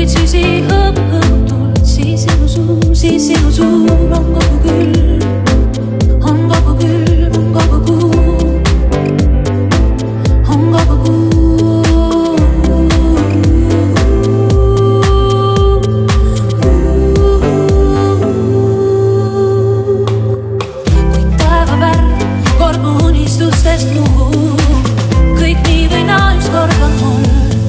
kuid süsi hõõmub, siis sinu suur on kogu küll, on kogu küll, on kogu kuu, on kogu kuu. Kui taevavärv kord mu unistustest puhub, kõik nii või naa ükskord on mul.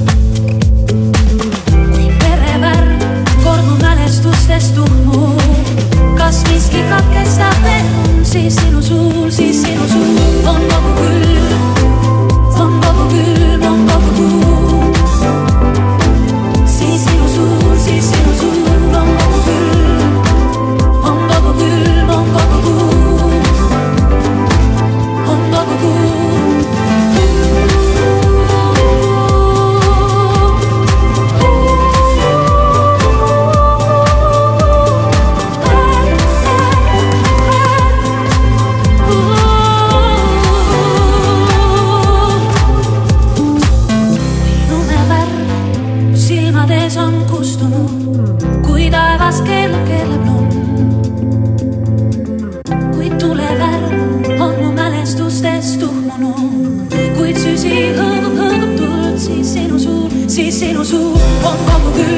Tuhmu, kas miski katkestab end, siis sinu suul on kogu küll, on kogu küll, on kogu kuu. Siis sinu suul on kogu küll, on kogu küll, on kogu kuu, on kogu kuu. On kustunud, kui taevas keelab lund, kuid tulevärv on mu mälestustest tuhmunud, kuid süsi hõõgub tuld, siis sinu suul on kogu küll.